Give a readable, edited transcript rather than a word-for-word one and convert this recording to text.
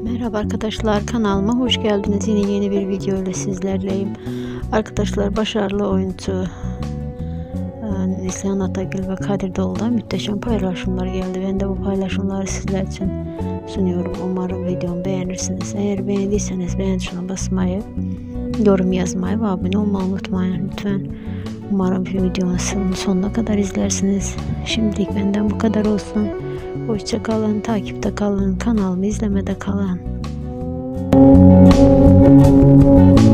Merhaba arkadaşlar, kanalıma hoş geldiniz. Yine yeni bir video ile sizlerleyim. Arkadaşlar, başarılı oyuncu Neslihan Atagül ve Kadir Doğulu'dan muhteşem paylaşımlar geldi. Ben de bu paylaşımları sizler için sunuyorum. Umarım videomu beğenirsiniz. Eğer beğendiyseniz beğen tuşuna basmayı, yorum yazmayı ve abone olmayı unutmayın lütfen. Umarım videonun sonuna kadar izlersiniz. Şimdilik benden bu kadar olsun. Hoşça kalın, takipte kalın, kanalımı izlemede kalın.